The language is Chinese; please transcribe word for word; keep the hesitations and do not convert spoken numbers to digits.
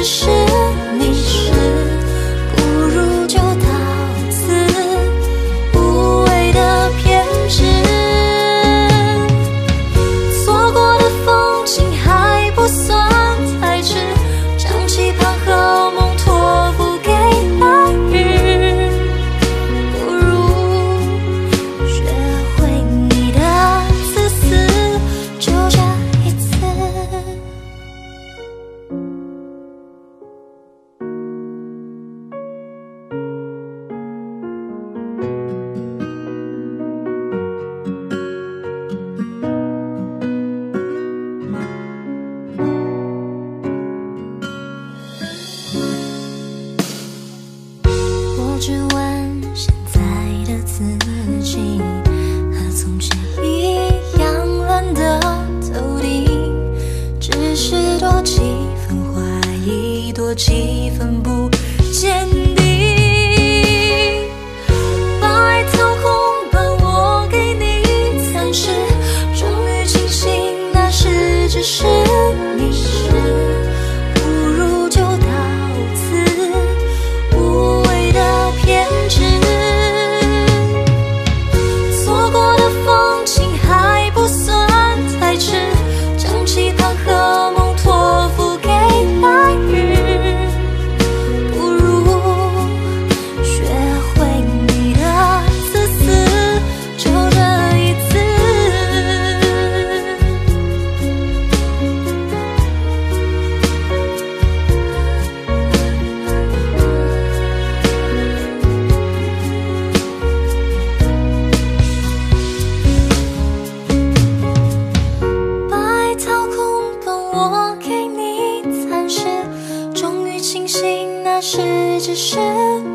此时你是，不如就到此，无谓的偏执。错过的风景还不算太迟，将期盼和梦托付给白日，不如学会你的自私，就这一次。我只问现在的自己，和从前一样懒得透顶，只是多几分怀疑，多几分不坚定。把爱掏空，把我给你暂时，终于清醒，那时只是你是，不如就到此，无谓的偏执。错过的风景还不算太迟，将期盼和梦托付给白日，不如学会你的自私，就这一次。把爱掏空，把我给你暂时，终于清醒，那时只是